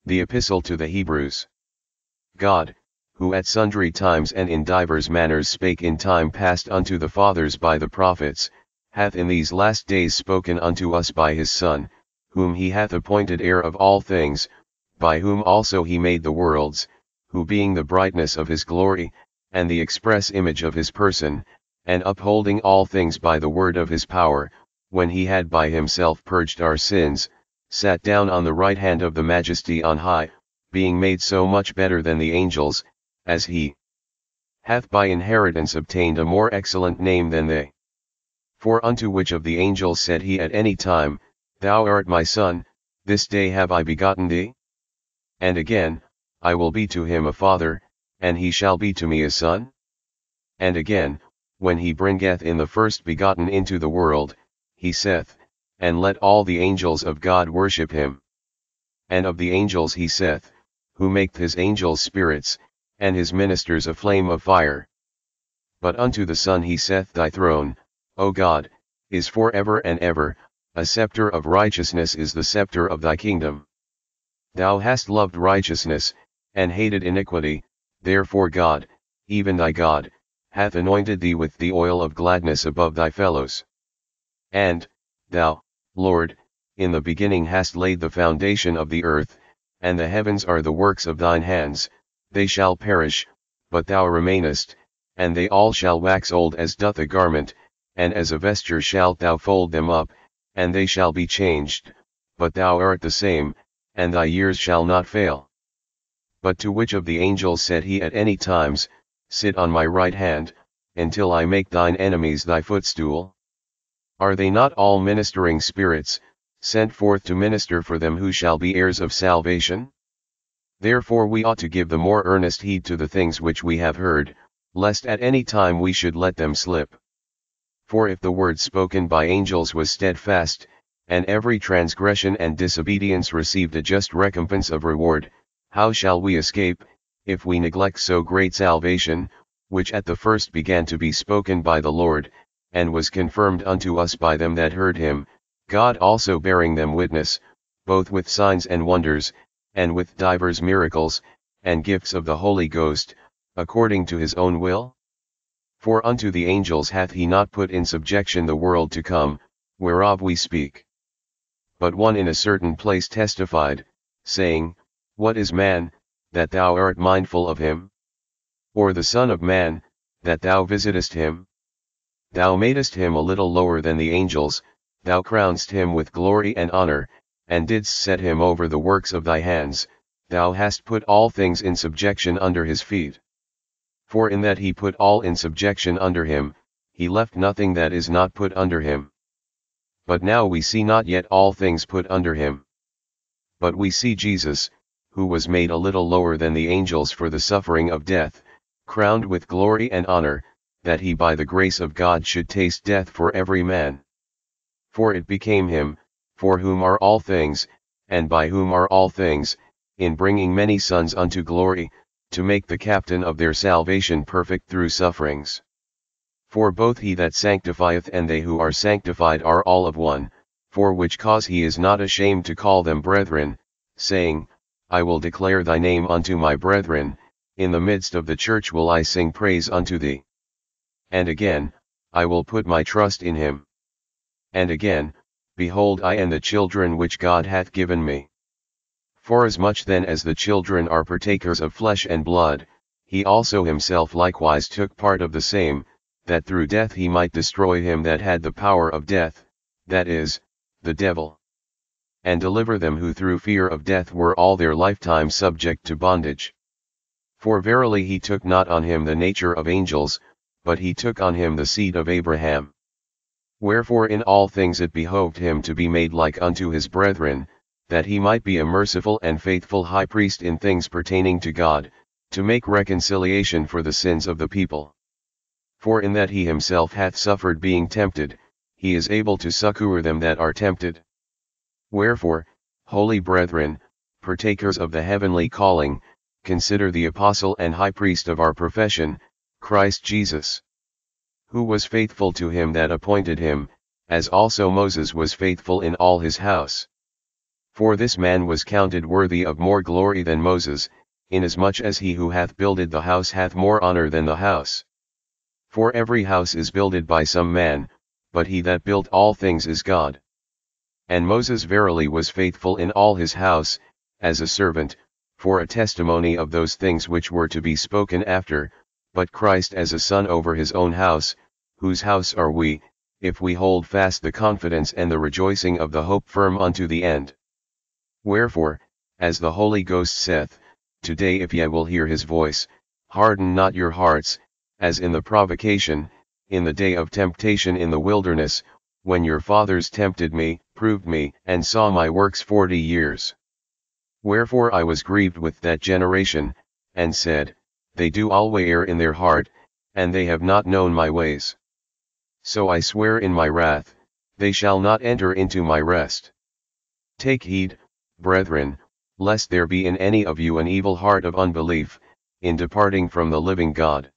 The Epistle to the Hebrews. God, who at sundry times and in divers manners spake in time past unto the fathers by the prophets, hath in these last days spoken unto us by his Son, whom he hath appointed heir of all things, by whom also he made the worlds, who being the brightness of his glory, and the express image of his person, and upholding all things by the word of his power, when he had by himself purged our sins, sat down on the right hand of the Majesty on high, being made so much better than the angels, as he hath by inheritance obtained a more excellent name than they. For unto which of the angels said he at any time, Thou art my Son, this day have I begotten thee? And again, I will be to him a father, and he shall be to me a son? And again, when he bringeth in the first begotten into the world, he saith, And let all the angels of God worship him. And of the angels he saith, Who maketh his angels spirits, and his ministers a flame of fire. But unto the Son he saith, Thy throne, O God, is for ever and ever, a scepter of righteousness is the scepter of thy kingdom. Thou hast loved righteousness, and hated iniquity, therefore God, even thy God, hath anointed thee with the oil of gladness above thy fellows. And, thou, Lord, in the beginning hast laid the foundation of the earth, and the heavens are the works of thine hands, they shall perish, but thou remainest, and they all shall wax old as doth a garment, and as a vesture shalt thou fold them up, and they shall be changed, but thou art the same, and thy years shall not fail. But to which of the angels said he at any times, Sit on my right hand, until I make thine enemies thy footstool? Are they not all ministering spirits, sent forth to minister for them who shall be heirs of salvation? Therefore we ought to give the more earnest heed to the things which we have heard, lest at any time we should let them slip. For if the word spoken by angels was steadfast, and every transgression and disobedience received a just recompense of reward, how shall we escape, if we neglect so great salvation, which at the first began to be spoken by the Lord, and was confirmed unto us by them that heard him, God also bearing them witness, both with signs and wonders, and with divers miracles, and gifts of the Holy Ghost, according to his own will? For unto the angels hath he not put in subjection the world to come, whereof we speak. But one in a certain place testified, saying, What is man, that thou art mindful of him? Or the Son of man, that thou visitest him? Thou madest him a little lower than the angels, thou crownedst him with glory and honor, and didst set him over the works of thy hands, thou hast put all things in subjection under his feet. For in that he put all in subjection under him, he left nothing that is not put under him. But now we see not yet all things put under him. But we see Jesus, who was made a little lower than the angels for the suffering of death, crowned with glory and honor, that he by the grace of God should taste death for every man. For it became him, for whom are all things, and by whom are all things, in bringing many sons unto glory, to make the captain of their salvation perfect through sufferings. For both he that sanctifieth and they who are sanctified are all of one, for which cause he is not ashamed to call them brethren, saying, I will declare thy name unto my brethren, in the midst of the church will I sing praise unto thee. And again, I will put my trust in him. And again, behold I and the children which God hath given me. Forasmuch then as the children are partakers of flesh and blood, he also himself likewise took part of the same, that through death he might destroy him that had the power of death, that is, the devil. And deliver them who through fear of death were all their lifetime subject to bondage. For verily he took not on him the nature of angels, but he took on him the seed of Abraham. Wherefore in all things it behoved him to be made like unto his brethren, that he might be a merciful and faithful high priest in things pertaining to God, to make reconciliation for the sins of the people. For in that he himself hath suffered being tempted, he is able to succor them that are tempted. Wherefore, holy brethren, partakers of the heavenly calling, consider the apostle and high priest of our profession, Christ Jesus. Who was faithful to him that appointed him, as also Moses was faithful in all his house. For this man was counted worthy of more glory than Moses, inasmuch as he who hath builded the house hath more honor than the house. For every house is builded by some man, but he that built all things is God. And Moses verily was faithful in all his house, as a servant, for a testimony of those things which were to be spoken after, but Christ as a son over his own house, whose house are we, if we hold fast the confidence and the rejoicing of the hope firm unto the end. Wherefore, as the Holy Ghost saith, Today if ye will hear his voice, harden not your hearts, as in the provocation, in the day of temptation in the wilderness, when your fathers tempted me, proved me, and saw my works 40 years. Wherefore I was grieved with that generation, and said, They do alway err in their heart, and they have not known my ways. So I swear in my wrath, they shall not enter into my rest. Take heed, brethren, lest there be in any of you an evil heart of unbelief, in departing from the living God.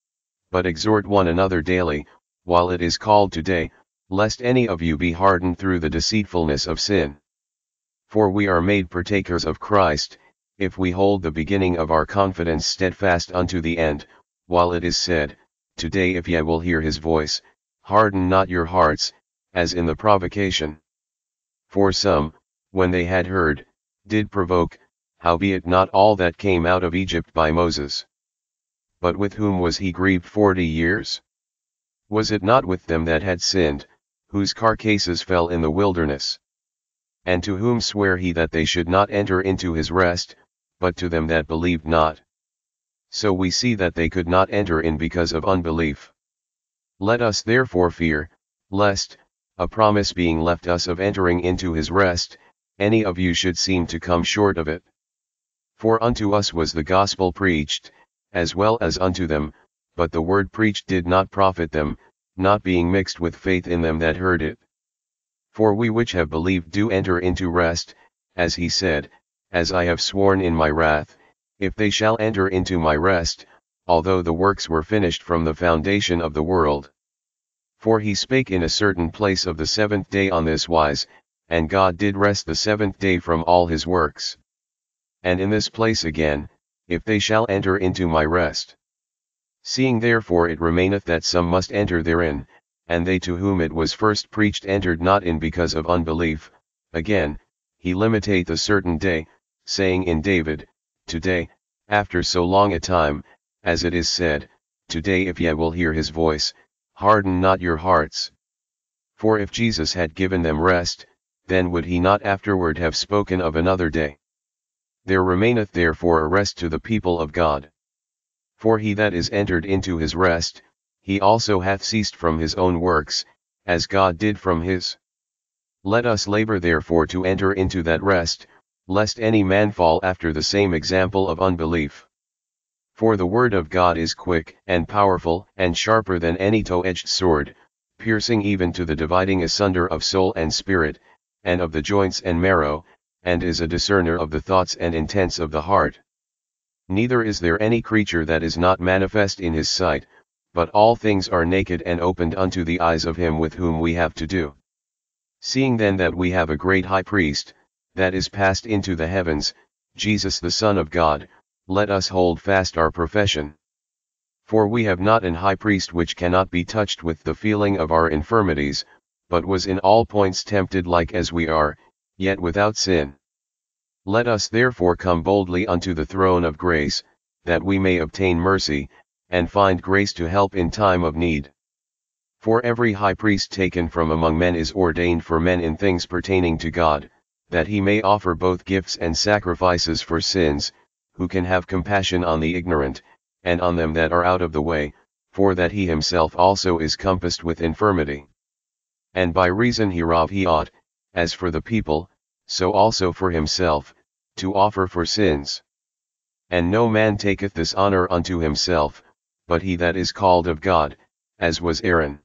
But exhort one another daily, while it is called today, lest any of you be hardened through the deceitfulness of sin. For we are made partakers of Christ, if we hold the beginning of our confidence steadfast unto the end, while it is said, Today if ye will hear his voice, harden not your hearts, as in the provocation. For some, when they had heard, did provoke, howbeit not all that came out of Egypt by Moses. But with whom was he grieved 40 years? Was it not with them that had sinned, whose carcasses fell in the wilderness? And to whom sware he that they should not enter into his rest, but to them that believed not? So we see that they could not enter in because of unbelief. Let us therefore fear, lest, a promise being left us of entering into his rest, any of you should seem to come short of it. For unto us was the gospel preached, as well as unto them, but the word preached did not profit them, not being mixed with faith in them that heard it. For we which have believed do enter into rest, as he said, As I have sworn in my wrath, if they shall enter into my rest, although the works were finished from the foundation of the world. For he spake in a certain place of the 7th day on this wise, and God did rest the 7th day from all his works. And in this place again, if they shall enter into my rest. Seeing therefore it remaineth that some must enter therein, and they to whom it was first preached entered not in because of unbelief. Again, he limitateth a certain day, saying in David, Today, after so long a time, as it is said, Today if ye will hear his voice, harden not your hearts. For if Jesus had given them rest, then would he not afterward have spoken of another day. There remaineth therefore a rest to the people of God. For he that is entered into his rest, he also hath ceased from his own works, as God did from his. Let us labor therefore to enter into that rest, lest any man fall after the same example of unbelief. For the word of God is quick and powerful and sharper than any two-edged sword, piercing even to the dividing asunder of soul and spirit, and of the joints and marrow, and is a discerner of the thoughts and intents of the heart. Neither is there any creature that is not manifest in his sight, but all things are naked and opened unto the eyes of him with whom we have to do. Seeing then that we have a great high priest, that is passed into the heavens, Jesus the Son of God, let us hold fast our profession. For we have not an high priest which cannot be touched with the feeling of our infirmities, but was in all points tempted like as we are, yet without sin. Let us therefore come boldly unto the throne of grace, that we may obtain mercy, and find grace to help in time of need. For every high priest taken from among men is ordained for men in things pertaining to God, that he may offer both gifts and sacrifices for sins, who can have compassion on the ignorant, and on them that are out of the way, for that he himself also is compassed with infirmity. And by reason hereof he ought, as for the people, so also for himself, to offer for sins. And no man taketh this honor unto himself, but he that is called of God, as was Aaron.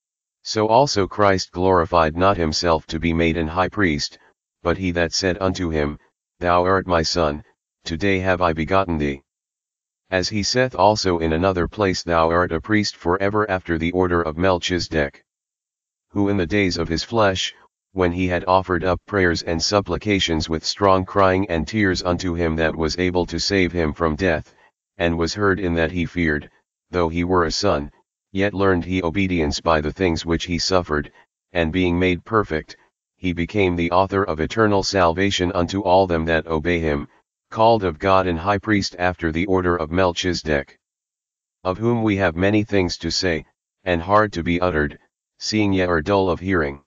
So also Christ glorified not himself to be made an high priest, but he that said unto him, Thou art my son, today have I begotten thee. As he saith also in another place, Thou art a priest for ever after the order of Melchizedek. Who in the days of his flesh, when he had offered up prayers and supplications with strong crying and tears unto him that was able to save him from death, and was heard in that he feared, though he were a son, yet learned he obedience by the things which he suffered, and being made perfect, he became the author of eternal salvation unto all them that obey him, called of God and high priest after the order of Melchizedek. Of whom we have many things to say, and hard to be uttered, seeing ye are dull of hearing.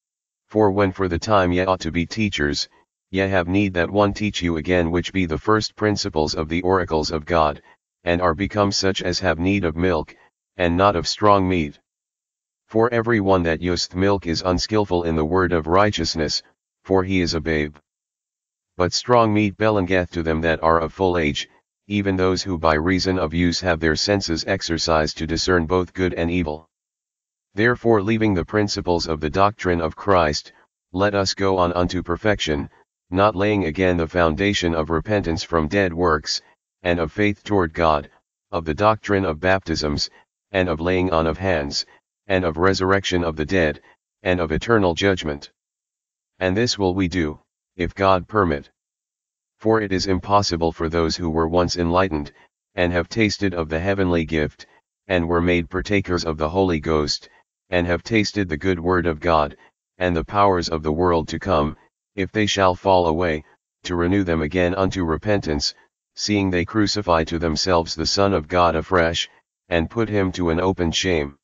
For when for the time ye ought to be teachers, ye have need that one teach you again which be the first principles of the oracles of God, and are become such as have need of milk, and not of strong meat. For every one that useth milk is unskilful in the word of righteousness, for he is a babe. But strong meat belongeth to them that are of full age, even those who by reason of use have their senses exercised to discern both good and evil. Therefore leaving the principles of the doctrine of Christ, let us go on unto perfection, not laying again the foundation of repentance from dead works, and of faith toward God, of the doctrine of baptisms, and of laying on of hands, and of resurrection of the dead, and of eternal judgment. And this will we do, if God permit. For it is impossible for those who were once enlightened, and have tasted of the heavenly gift, and were made partakers of the Holy Ghost, and have tasted the good word of God, and the powers of the world to come, if they shall fall away, to renew them again unto repentance, seeing they crucify to themselves the Son of God afresh, and put him to an open shame.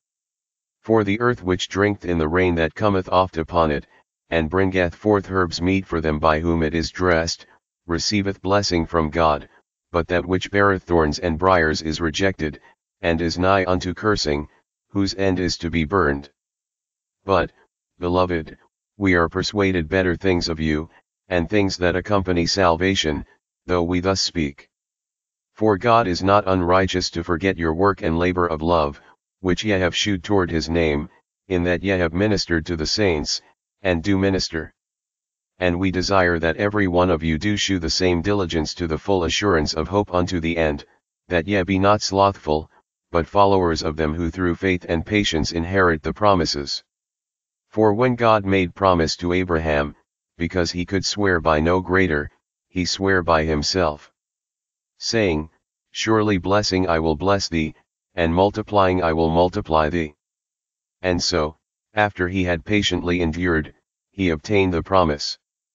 For the earth which drinketh in the rain that cometh oft upon it, and bringeth forth herbs meet for them by whom it is dressed, receiveth blessing from God, but that which beareth thorns and briars is rejected, and is nigh unto cursing, whose end is to be burned. But, beloved, we are persuaded better things of you, and things that accompany salvation, though we thus speak. For God is not unrighteous to forget your work and labor of love, which ye have shewed toward his name, in that ye have ministered to the saints, and do minister. And we desire that every one of you do shew the same diligence to the full assurance of hope unto the end, that ye be not slothful, but followers of them who through faith and patience inherit the promises. For when God made promise to Abraham, because he could swear by no greater, he sware by himself, saying, Surely blessing I will bless thee, and multiplying I will multiply thee. And so, after he had patiently endured, he obtained the promise.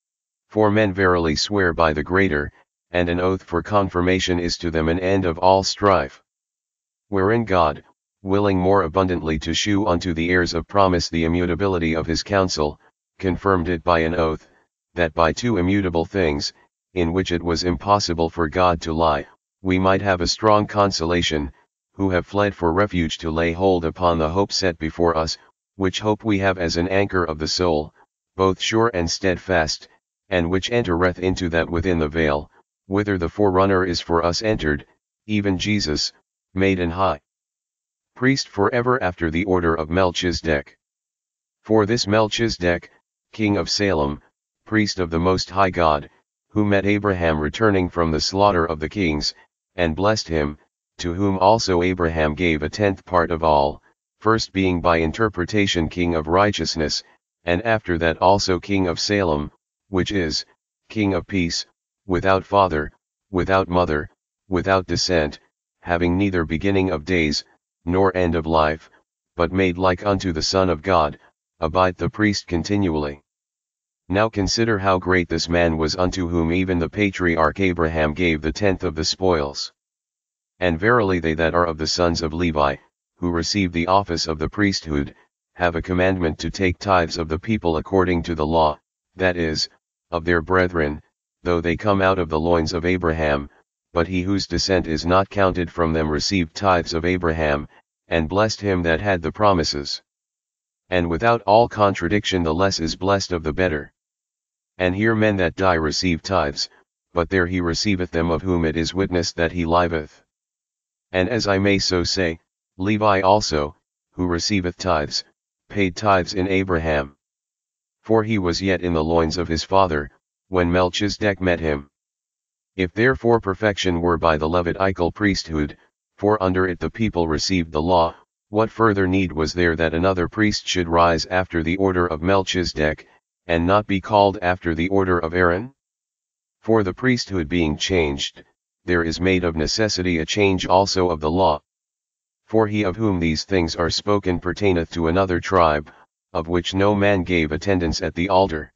For men verily swear by the greater, and an oath for confirmation is to them an end of all strife. Wherein God, willing more abundantly to shew unto the heirs of promise the immutability of his counsel, confirmed it by an oath, that by two immutable things, in which it was impossible for God to lie, we might have a strong consolation, who have fled for refuge to lay hold upon the hope set before us, which hope we have as an anchor of the soul, both sure and steadfast, and which entereth into that within the veil, whither the forerunner is for us entered, even Jesus, made an high priest forever after the order of Melchizedek. For this Melchizedek, king of Salem, priest of the Most High God, who met Abraham returning from the slaughter of the kings, and blessed him, to whom also Abraham gave a tenth part of all, first being by interpretation king of righteousness, and after that also king of Salem, which is, king of peace, without father, without mother, without descent, having neither beginning of days, nor end of life, but made like unto the Son of God, abide the priest continually. Now consider how great this man was unto whom even the patriarch Abraham gave the tenth of the spoils. And verily they that are of the sons of Levi, who receive the office of the priesthood, have a commandment to take tithes of the people according to the law, that is, of their brethren, though they come out of the loins of Abraham, but he whose descent is not counted from them received tithes of Abraham, and blessed him that had the promises. And without all contradiction the less is blessed of the better. And here men that die receive tithes, but there he receiveth them of whom it is witnessed that he liveth. And as I may so say, Levi also, who receiveth tithes, paid tithes in Abraham. For he was yet in the loins of his father, when Melchizedek met him. If therefore perfection were by the Levitical priesthood, for under it the people received the law, what further need was there that another priest should rise after the order of Melchizedek, and not be called after the order of Aaron? For the priesthood being changed, there is made of necessity a change also of the law. For he of whom these things are spoken pertaineth to another tribe, of which no man gave attendance at the altar.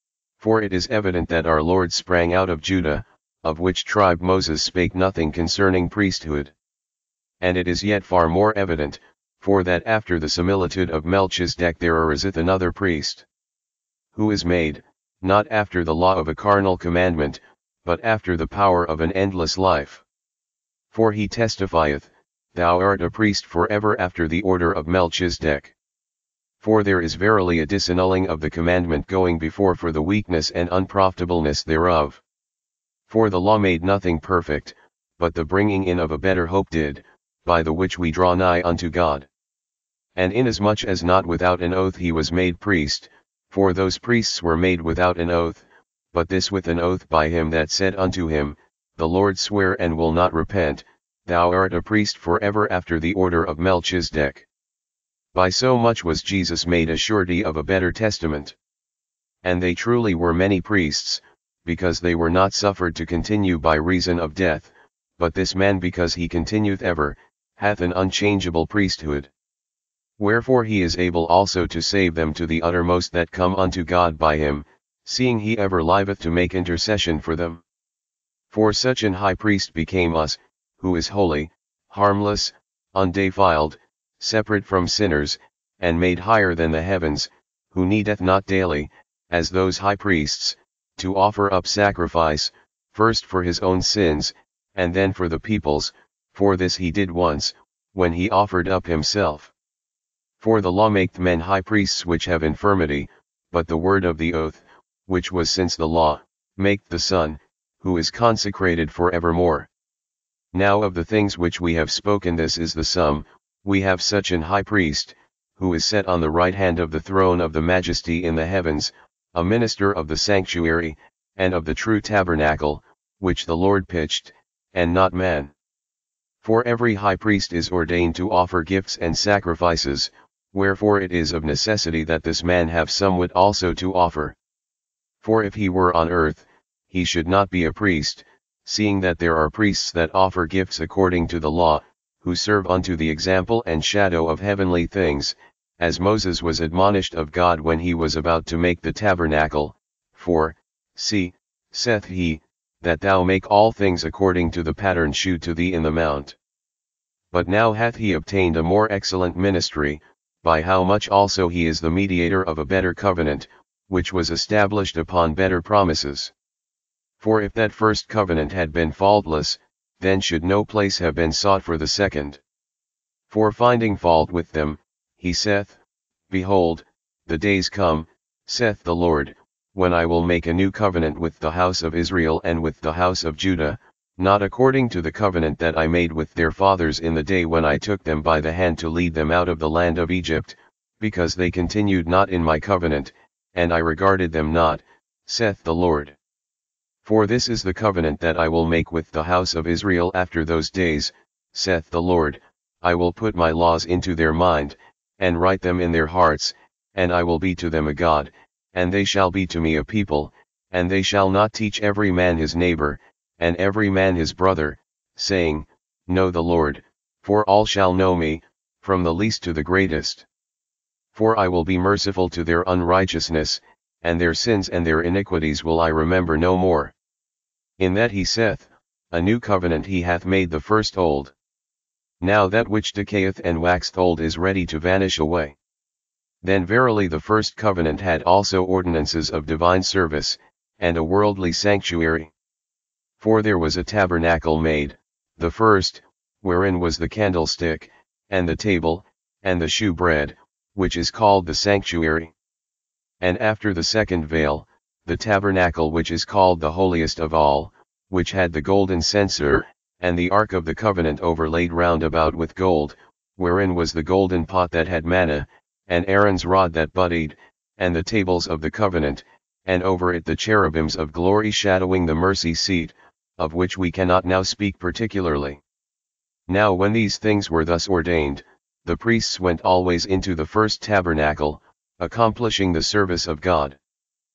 For it is evident that our Lord sprang out of Judah, of which tribe Moses spake nothing concerning priesthood. And it is yet far more evident, for that after the similitude of Melchizedek there ariseth another priest, who is made, not after the law of a carnal commandment, but after the power of an endless life. For he testifieth, Thou art a priest forever after the order of Melchizedek. For there is verily a disannulling of the commandment going before for the weakness and unprofitableness thereof. For the law made nothing perfect, but the bringing in of a better hope did, by the which we draw nigh unto God. And inasmuch as not without an oath he was made priest, for those priests were made without an oath, but this with an oath by him that said unto him, The Lord sware and will not repent, Thou art a priest forever after the order of Melchizedek. By so much was Jesus made a surety of a better testament. And they truly were many priests, because they were not suffered to continue by reason of death, but this man because he continueth ever, hath an unchangeable priesthood. Wherefore he is able also to save them to the uttermost that come unto God by him, seeing he ever liveth to make intercession for them. For such an high priest became us, who is holy, harmless, undefiled, separate from sinners, and made higher than the heavens, who needeth not daily, as those high priests, to offer up sacrifice, first for his own sins, and then for the people's, for this he did once, when he offered up himself. For the law maketh men high priests which have infirmity, but the word of the oath, which was since the law, maketh the Son, who is consecrated for evermore. Now of the things which we have spoken this is the sum, we have such an high priest, who is set on the right hand of the throne of the majesty in the heavens, a minister of the sanctuary, and of the true tabernacle, which the Lord pitched, and not man. For every high priest is ordained to offer gifts and sacrifices, wherefore it is of necessity that this man have somewhat also to offer. For if he were on earth, he should not be a priest, seeing that there are priests that offer gifts according to the law, who serve unto the example and shadow of heavenly things, as Moses was admonished of God when he was about to make the tabernacle, for, see, saith he, that thou make all things according to the pattern shewed to thee in the mount. But now hath he obtained a more excellent ministry, by how much also he is the mediator of a better covenant, which was established upon better promises. For if that first covenant had been faultless, then should no place have been sought for the second. For finding fault with them, he saith, Behold, the days come, saith the Lord, when I will make a new covenant with the house of Israel and with the house of Judah, not according to the covenant that I made with their fathers in the day when I took them by the hand to lead them out of the land of Egypt, because they continued not in my covenant, and I regarded them not, saith the Lord. For this is the covenant that I will make with the house of Israel after those days, saith the Lord, I will put my laws into their mind, and write them in their hearts, and I will be to them a God, and they shall be to me a people, and they shall not teach every man his neighbor, and every man his brother, saying, Know the Lord, for all shall know me, from the least to the greatest. For I will be merciful to their unrighteousness, and their sins and their iniquities will I remember no more. In that he saith, A new covenant he hath made the first old. Now that which decayeth and waxeth old is ready to vanish away. Then verily the first covenant had also ordinances of divine service, and a worldly sanctuary. For there was a tabernacle made, the first, wherein was the candlestick, and the table, and the shewbread, which is called the sanctuary. And after the second veil, the tabernacle which is called the holiest of all, which had the golden censer, and the ark of the covenant overlaid round about with gold, wherein was the golden pot that had manna, and Aaron's rod that budded, and the tables of the covenant, and over it the cherubims of glory shadowing the mercy seat, of which we cannot now speak particularly. Now when these things were thus ordained, the priests went always into the first tabernacle, accomplishing the service of God.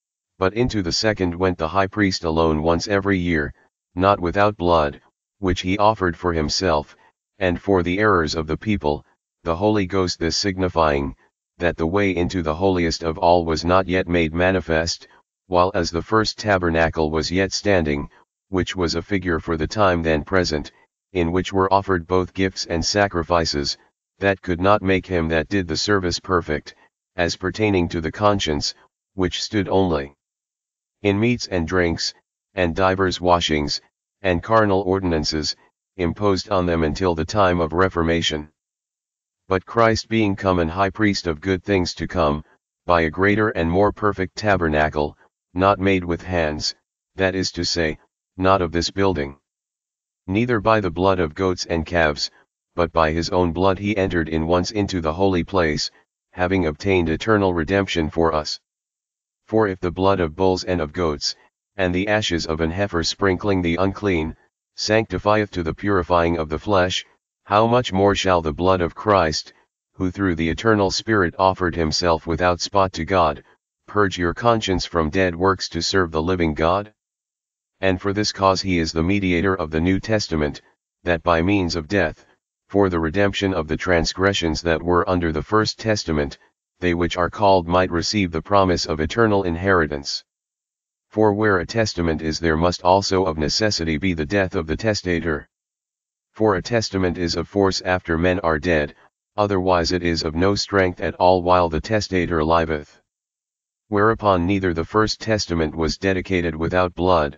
But into the second went the high priest alone once every year, not without blood, which he offered for himself, and for the errors of the people, the Holy Ghost, this signifying, that the way into the holiest of all was not yet made manifest, while as the first tabernacle was yet standing, which was a figure for the time then present, in which were offered both gifts and sacrifices, that could not make him that did the service perfect, as pertaining to the conscience, which stood only in meats and drinks, and divers washings, and carnal ordinances, imposed on them until the time of Reformation. But Christ being come an high priest of good things to come, by a greater and more perfect tabernacle, not made with hands, that is to say, not of this building, neither by the blood of goats and calves, but by his own blood he entered in once into the holy place, having obtained eternal redemption for us. For if the blood of bulls and of goats, and the ashes of an heifer sprinkling the unclean, sanctifieth to the purifying of the flesh, how much more shall the blood of Christ, who through the eternal Spirit offered himself without spot to God, purge your conscience from dead works to serve the living God? And for this cause he is the mediator of the New Testament, that by means of death, for the redemption of the transgressions that were under the first testament, they which are called might receive the promise of eternal inheritance. For where a testament is, there must also of necessity be the death of the testator. For a testament is of force after men are dead, otherwise it is of no strength at all while the testator liveth. Whereupon neither the first testament was dedicated without blood.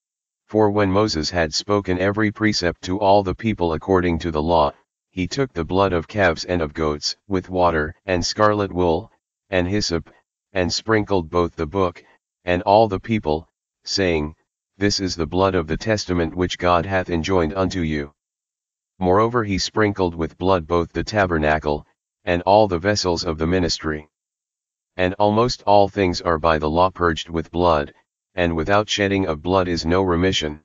For when Moses had spoken every precept to all the people according to the law, he took the blood of calves and of goats, with water, and scarlet wool, and hyssop, and sprinkled both the book, and all the people, saying, This is the blood of the testament which God hath enjoined unto you. Moreover he sprinkled with blood both the tabernacle, and all the vessels of the ministry. And almost all things are by the law purged with blood, and without shedding of blood is no remission.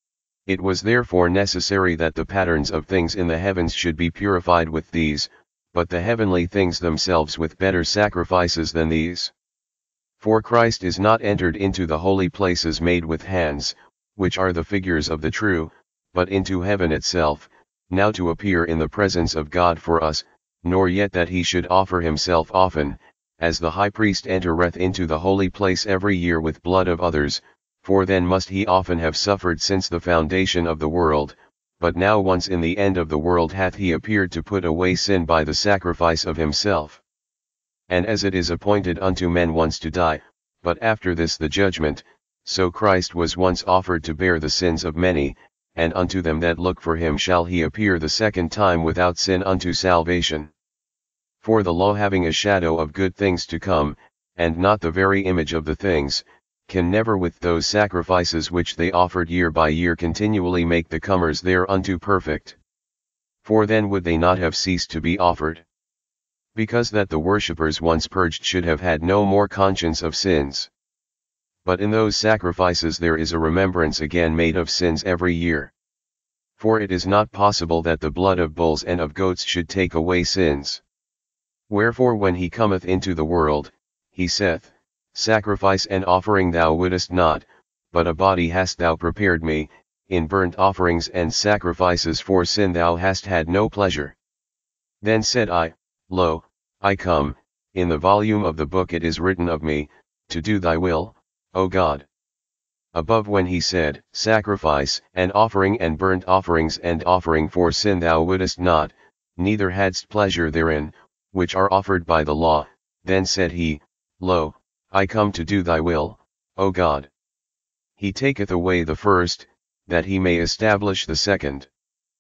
It was therefore necessary that the patterns of things in the heavens should be purified with these, but the heavenly things themselves with better sacrifices than these. For Christ is not entered into the holy places made with hands, which are the figures of the true, but into heaven itself, now to appear in the presence of God for us, nor yet that he should offer himself often, as the high priest entereth into the holy place every year with blood of others, for then must he often have suffered since the foundation of the world, but now once in the end of the world hath he appeared to put away sin by the sacrifice of himself. And as it is appointed unto men once to die, but after this the judgment, so Christ was once offered to bear the sins of many, and unto them that look for him shall he appear the second time without sin unto salvation. For the law having a shadow of good things to come, and not the very image of the things, can never with those sacrifices which they offered year by year continually make the comers thereunto perfect. For then would they not have ceased to be offered. Because that the worshippers once purged should have had no more conscience of sins. But in those sacrifices there is a remembrance again made of sins every year. For it is not possible that the blood of bulls and of goats should take away sins. Wherefore when he cometh into the world, he saith, Sacrifice and offering thou wouldest not, but a body hast thou prepared me, in burnt offerings and sacrifices for sin thou hast had no pleasure. Then said I, Lo, I come, in the volume of the book it is written of me, to do thy will, O God. Above when he said, Sacrifice and offering and burnt offerings and offering for sin thou wouldest not, neither hadst pleasure therein, which are offered by the law, then said he, Lo, I come to do thy will, O God. He taketh away the first, that he may establish the second.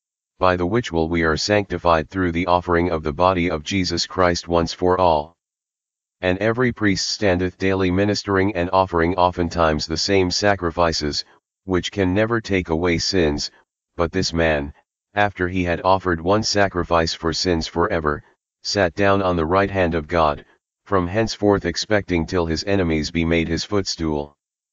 By the which will we are sanctified through the offering of the body of Jesus Christ once for all. And every priest standeth daily ministering and offering oftentimes the same sacrifices, which can never take away sins, but this man, after he had offered one sacrifice for sins forever, sat down on the right hand of God, from henceforth expecting till his enemies be made his footstool.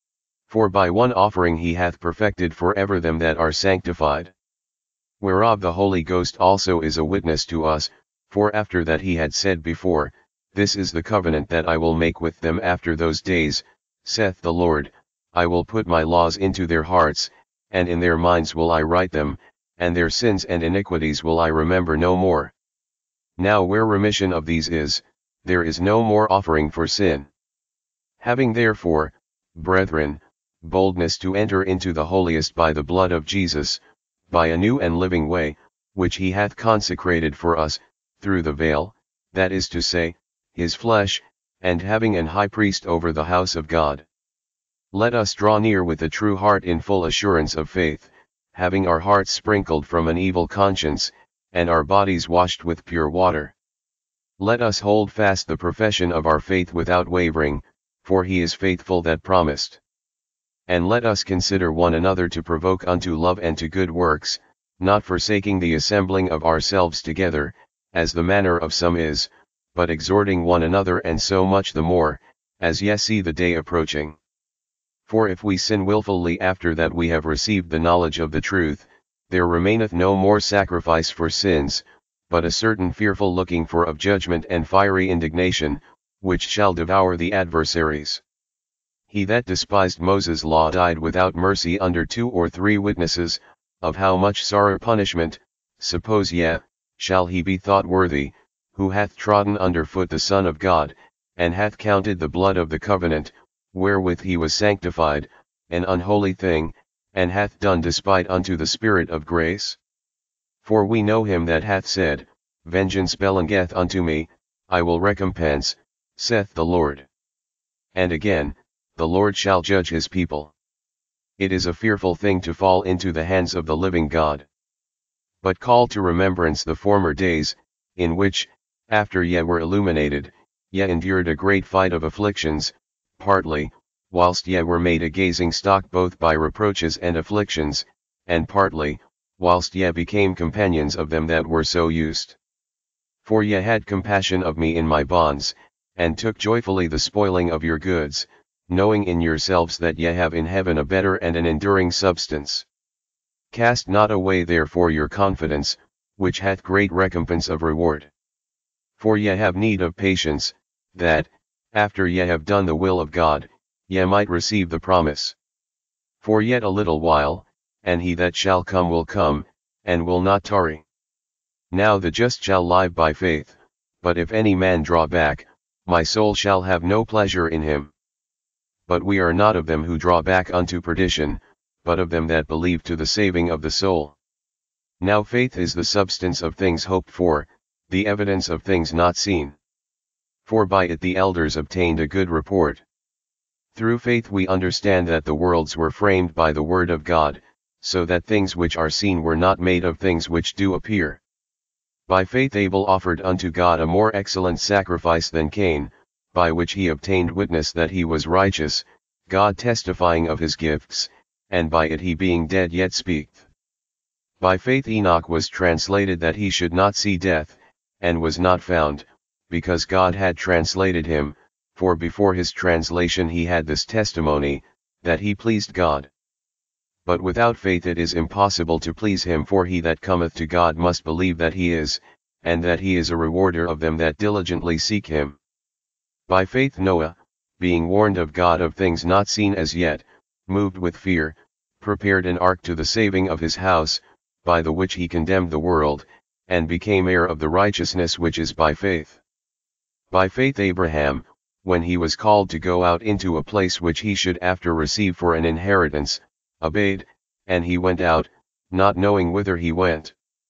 For by one offering he hath perfected forever them that are sanctified. Whereof the Holy Ghost also is a witness to us, for after that he had said before, This is the covenant that I will make with them after those days, saith the Lord, I will put my laws into their hearts, and in their minds will I write them, and their sins and iniquities will I remember no more. Now where remission of these is, there is no more offering for sin. Having therefore, brethren, boldness to enter into the holiest by the blood of Jesus, by a new and living way, which he hath consecrated for us, through the veil, that is to say, his flesh, and having an high priest over the house of God. Let us draw near with a true heart in full assurance of faith, having our hearts sprinkled from an evil conscience, and our bodies washed with pure water. Let us hold fast the profession of our faith without wavering, for he is faithful that promised. And let us consider one another to provoke unto love and to good works, not forsaking the assembling of ourselves together, as the manner of some is, but exhorting one another, and so much the more, as ye see the day approaching. For if we sin wilfully after that we have received the knowledge of the truth, there remaineth no more sacrifice for sins, but a certain fearful looking for of judgment and fiery indignation, which shall devour the adversaries. He that despised Moses' law died without mercy under 2 or 3 witnesses, of how much sorrow punishment, suppose ye, shall he be thought worthy, who hath trodden under foot the Son of God, and hath counted the blood of the covenant, wherewith he was sanctified, an unholy thing, and hath done despite unto the Spirit of grace? For we know him that hath said, Vengeance belongeth unto me, I will recompense, saith the Lord. And again, the Lord shall judge his people. It is a fearful thing to fall into the hands of the living God. But call to remembrance the former days, in which, after ye were illuminated, ye endured a great fight of afflictions, partly, whilst ye were made a gazing stock both by reproaches and afflictions, and partly, whilst ye became companions of them that were so used. For ye had compassion of me in my bonds, and took joyfully the spoiling of your goods, knowing in yourselves that ye have in heaven a better and an enduring substance. Cast not away therefore your confidence, which hath great recompense of reward. For ye have need of patience, that, after ye have done the will of God, ye might receive the promise. For yet a little while, and he that shall come will come, and will not tarry. Now the just shall live by faith, but if any man draw back, my soul shall have no pleasure in him. But we are not of them who draw back unto perdition, but of them that believe to the saving of the soul. Now faith is the substance of things hoped for, the evidence of things not seen. For by it the elders obtained a good report. Through faith we understand that the worlds were framed by the word of God, so that things which are seen were not made of things which do appear. By faith Abel offered unto God a more excellent sacrifice than Cain, by which he obtained witness that he was righteous, God testifying of his gifts, and by it he being dead yet speaketh. By faith Enoch was translated that he should not see death, and was not found, because God had translated him, for before his translation he had this testimony, that he pleased God. But without faith it is impossible to please him, for he that cometh to God must believe that he is, and that he is a rewarder of them that diligently seek him. By faith Noah, being warned of God of things not seen as yet, moved with fear, prepared an ark to the saving of his house, by the which he condemned the world, and became heir of the righteousness which is by faith. By faith Abraham, when he was called to go out into a place which he should after receive for an inheritance, obeyed, and he went out, not knowing whither he went.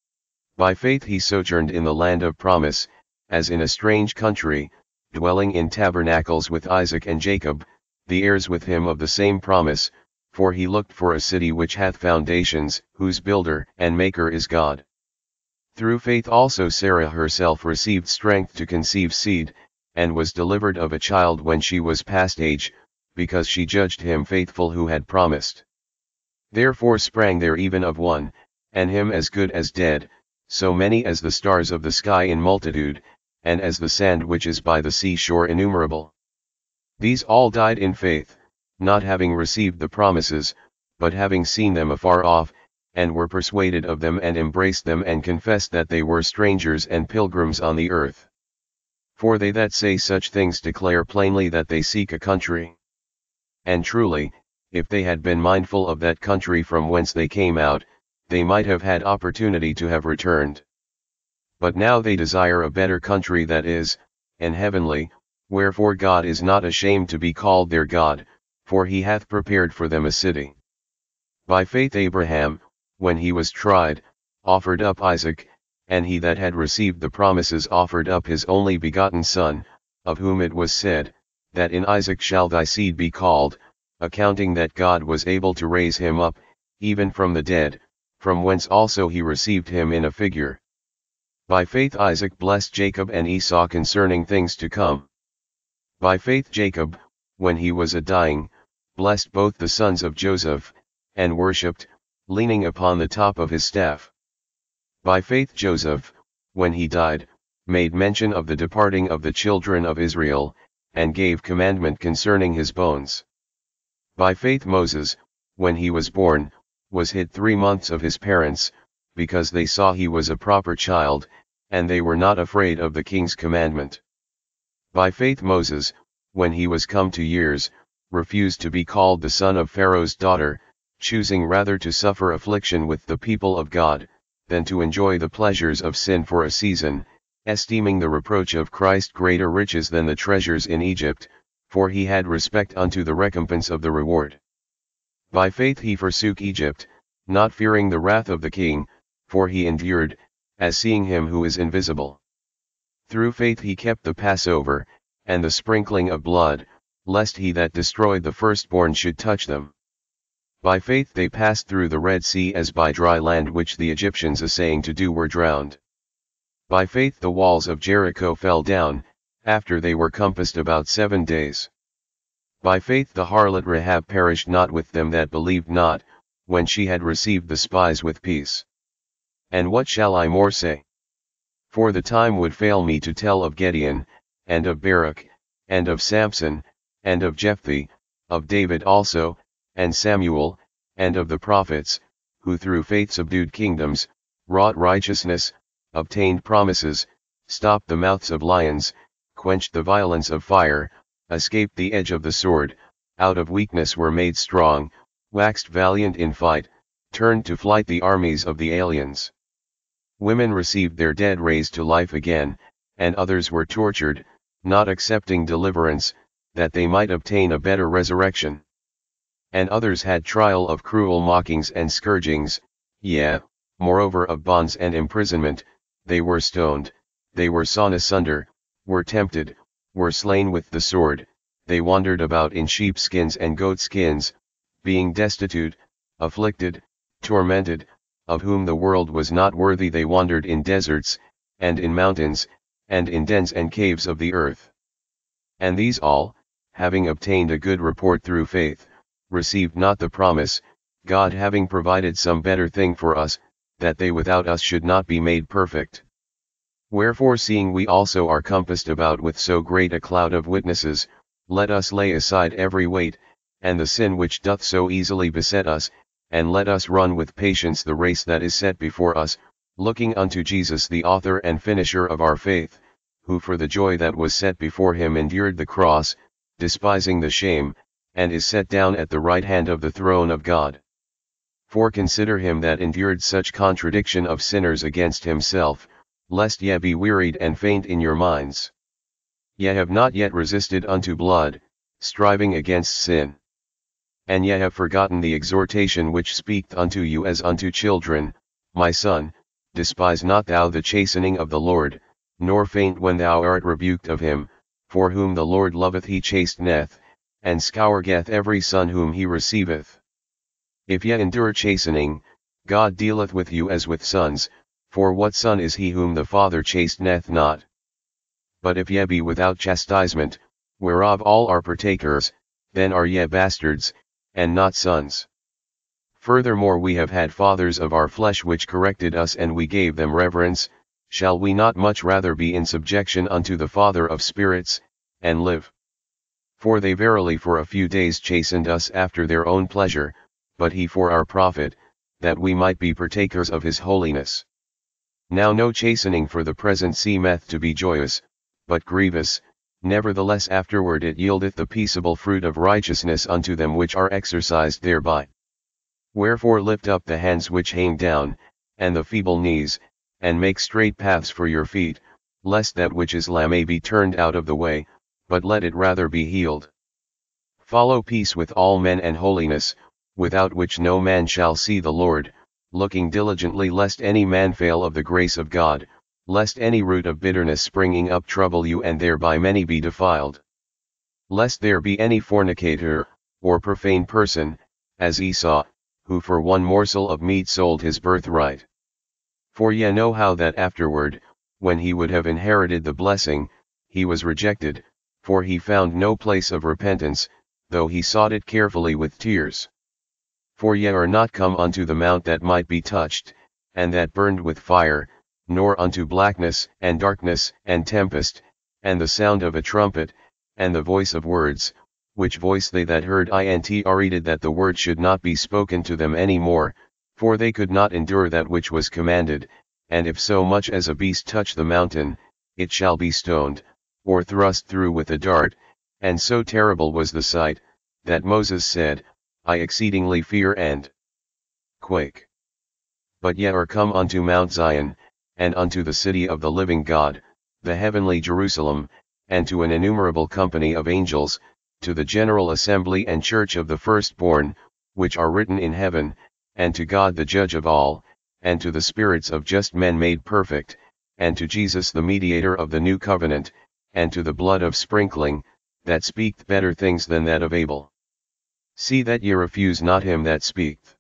By faith he sojourned in the land of promise, as in a strange country, dwelling in tabernacles with Isaac and Jacob, the heirs with him of the same promise, for he looked for a city which hath foundations, whose builder and maker is God. Through faith also Sarah herself received strength to conceive seed, and was delivered of a child when she was past age, because she judged him faithful who had promised. Therefore sprang there even of one, and him as good as dead, so many as the stars of the sky in multitude, and as the sand which is by the sea shore innumerable. These all died in faith, not having received the promises, but having seen them afar off, and were persuaded of them and embraced them and confessed that they were strangers and pilgrims on the earth. For they that say such things declare plainly that they seek a country. And truly, if they had been mindful of that country from whence they came out, they might have had opportunity to have returned. But now they desire a better country, that is, an heavenly, wherefore God is not ashamed to be called their God, for he hath prepared for them a city. By faith Abraham, when he was tried, offered up Isaac, and he that had received the promises offered up his only begotten son, of whom it was said, that in Isaac shall thy seed be called, accounting that God was able to raise him up, even from the dead, from whence also he received him in a figure. By faith Isaac blessed Jacob and Esau concerning things to come. By faith Jacob, when he was a dying, blessed both the sons of Joseph, and worshipped, leaning upon the top of his staff. By faith Joseph, when he died, made mention of the departing of the children of Israel, and gave commandment concerning his bones. By faith Moses, when he was born, was hid 3 months of his parents, because they saw he was a proper child, and they were not afraid of the king's commandment. By faith Moses, when he was come to years, refused to be called the son of Pharaoh's daughter, choosing rather to suffer affliction with the people of God, than to enjoy the pleasures of sin for a season, esteeming the reproach of Christ greater riches than the treasures in Egypt, for he had respect unto the recompense of the reward. By faith he forsook Egypt, not fearing the wrath of the king, for he endured, as seeing him who is invisible. Through faith he kept the Passover, and the sprinkling of blood, lest he that destroyed the firstborn should touch them. By faith they passed through the Red Sea as by dry land, which the Egyptians assaying to do were drowned. By faith the walls of Jericho fell down, after they were compassed about 7 days. By faith the harlot Rahab perished not with them that believed not, when she had received the spies with peace. And what shall I more say? For the time would fail me to tell of Gideon, and of Barak, and of Samson, and of Jephthah, of David also, and Samuel, and of the prophets, who through faith subdued kingdoms, wrought righteousness, obtained promises, stopped the mouths of lions, quenched the violence of fire, escaped the edge of the sword, out of weakness were made strong, waxed valiant in fight, turned to flight the armies of the aliens. Women received their dead raised to life again, and others were tortured, not accepting deliverance, that they might obtain a better resurrection. And others had trial of cruel mockings and scourgings, yea, moreover of bonds and imprisonment, they were stoned, they were sawn asunder, were tempted, were slain with the sword, they wandered about in sheepskins and goatskins, being destitute, afflicted, tormented, of whom the world was not worthy. They wandered in deserts, and in mountains, and in dens and caves of the earth. And these all, having obtained a good report through faith, received not the promise, God having provided some better thing for us, that they without us should not be made perfect. Wherefore, seeing we also are compassed about with so great a cloud of witnesses, let us lay aside every weight, and the sin which doth so easily beset us, and let us run with patience the race that is set before us, looking unto Jesus the author and finisher of our faith, who for the joy that was set before him endured the cross, despising the shame, and is set down at the right hand of the throne of God. For consider him that endured such contradiction of sinners against himself, lest ye be wearied and faint in your minds. Ye have not yet resisted unto blood, striving against sin. And ye have forgotten the exhortation which speaketh unto you as unto children, my son, despise not thou the chastening of the Lord, nor faint when thou art rebuked of him, for whom the Lord loveth he chasteneth, and scourgeth every son whom he receiveth. If ye endure chastening, God dealeth with you as with sons, for what son is he whom the Father chasteneth not? But if ye be without chastisement, whereof all are partakers, then are ye bastards, and not sons. Furthermore we have had fathers of our flesh which corrected us, and we gave them reverence. Shall we not much rather be in subjection unto the Father of spirits, and live? For they verily for a few days chastened us after their own pleasure, but he for our profit, that we might be partakers of his holiness. Now no chastening for the present seemeth to be joyous, but grievous, nevertheless afterward it yieldeth the peaceable fruit of righteousness unto them which are exercised thereby. Wherefore lift up the hands which hang down, and the feeble knees, and make straight paths for your feet, lest that which is lame may be turned out of the way, but let it rather be healed. Follow peace with all men and holiness, without which no man shall see the Lord, looking diligently lest any man fail of the grace of God, lest any root of bitterness springing up trouble you and thereby many be defiled. Lest there be any fornicator, or profane person, as Esau, who for one morsel of meat sold his birthright. For ye know how that afterward, when he would have inherited the blessing, he was rejected, for he found no place of repentance, though he sought it carefully with tears. For ye are not come unto the mount that might be touched, and that burned with fire, nor unto blackness and darkness and tempest, and the sound of a trumpet, and the voice of words, which voice they that heard entreated that the word should not be spoken to them any more, for they could not endure that which was commanded, and if so much as a beast touch the mountain, it shall be stoned, or thrust through with a dart, and so terrible was the sight, that Moses said, I exceedingly fear and quake. But ye are come unto Mount Zion, and unto the city of the living God, the heavenly Jerusalem, and to an innumerable company of angels, to the general assembly and church of the firstborn, which are written in heaven, and to God the judge of all, and to the spirits of just men made perfect, and to Jesus the mediator of the new covenant, and to the blood of sprinkling, that speaketh better things than that of Abel. See that ye refuse not him that speaketh.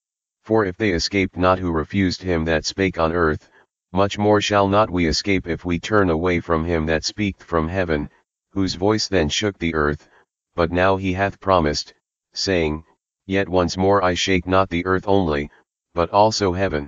For if they escaped not who refused him that spake on earth, much more shall not we escape if we turn away from him that speaketh from heaven, whose voice then shook the earth, but now he hath promised, saying, Yet once more I shake not the earth only, but also heaven.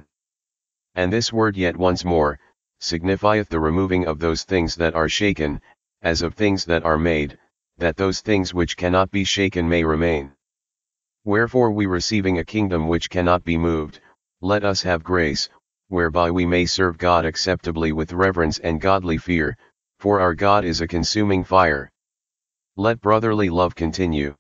And this word yet once more, signifieth the removing of those things that are shaken, as of things that are made, that those things which cannot be shaken may remain. Wherefore we receiving a kingdom which cannot be moved, let us have grace, whereby we may serve God acceptably with reverence and godly fear, for our God is a consuming fire. Let brotherly love continue.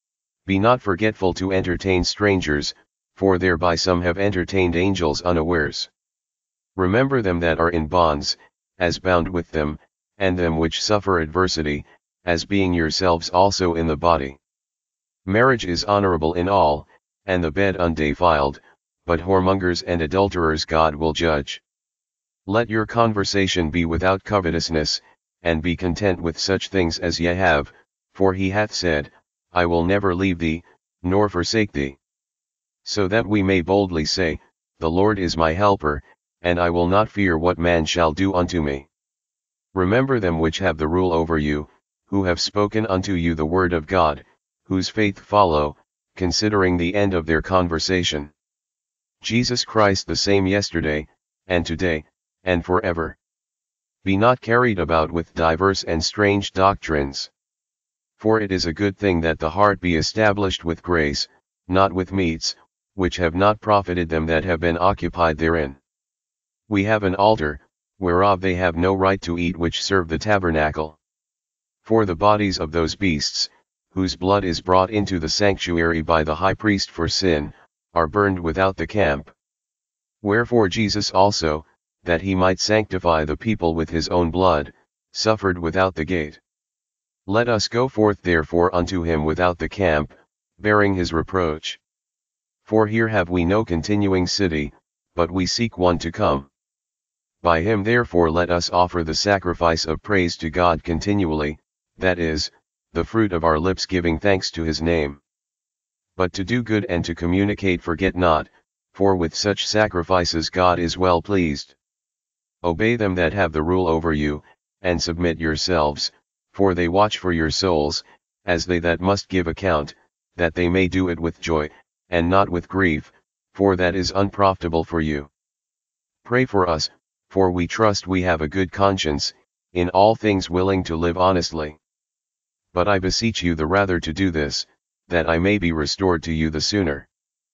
Be not forgetful to entertain strangers, for thereby some have entertained angels unawares. Remember them that are in bonds, as bound with them, and them which suffer adversity, as being yourselves also in the body. Marriage is honorable in all, and the bed undefiled, but whoremongers and adulterers God will judge. Let your conversation be without covetousness, and be content with such things as ye have, for he hath said, I will never leave thee, nor forsake thee. So that we may boldly say, The Lord is my helper, and I will not fear what man shall do unto me. Remember them which have the rule over you, who have spoken unto you the word of God, whose faith follow, considering the end of their conversation. Jesus Christ the same yesterday, and today, and forever. Be not carried about with diverse and strange doctrines. For it is a good thing that the heart be established with grace, not with meats, which have not profited them that have been occupied therein. We have an altar, whereof they have no right to eat which serve the tabernacle. For the bodies of those beasts, whose blood is brought into the sanctuary by the high priest for sin, are burned without the camp. Wherefore Jesus also, that he might sanctify the people with his own blood, suffered without the gate. Let us go forth therefore unto him without the camp, bearing his reproach. For here have we no continuing city, but we seek one to come. By him therefore let us offer the sacrifice of praise to God continually, that is, the fruit of our lips giving thanks to his name. But to do good and to communicate forget not, for with such sacrifices God is well pleased. Obey them that have the rule over you, and submit yourselves, for they watch for your souls, as they that must give account, that they may do it with joy, and not with grief, for that is unprofitable for you. Pray for us, for we trust we have a good conscience, in all things willing to live honestly. But I beseech you the rather to do this, that I may be restored to you the sooner.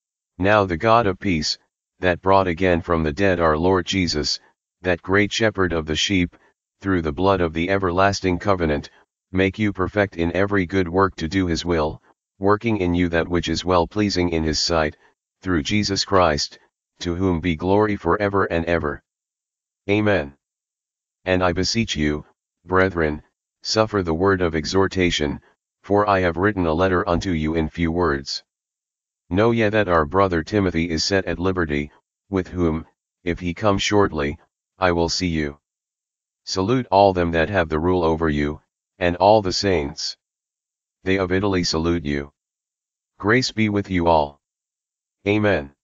Now the God of peace, that brought again from the dead our Lord Jesus, that great shepherd of the sheep, through the blood of the everlasting covenant, make you perfect in every good work to do his will, working in you that which is well-pleasing in his sight, through Jesus Christ, to whom be glory forever and ever. Amen. And I beseech you, brethren, suffer the word of exhortation, for I have written a letter unto you in few words. Know ye that our brother Timothy is set at liberty, with whom, if he come shortly, I will see you. Salute all them that have the rule over you, and all the saints. They of Italy salute you. Grace be with you all. Amen.